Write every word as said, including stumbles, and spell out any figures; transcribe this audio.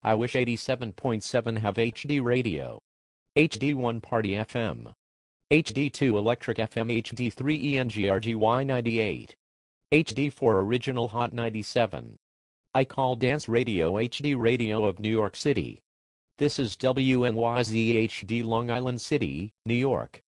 I wish eighty-seven point seven have H D radio. H D one Party F M. H D two Electric F M. H D three E N G R G Y ninety-eight. H D four Original Hot ninety-seven. I call Dance Radio H D Radio of New York City. This is W N Y Z H D Long Island City, New York.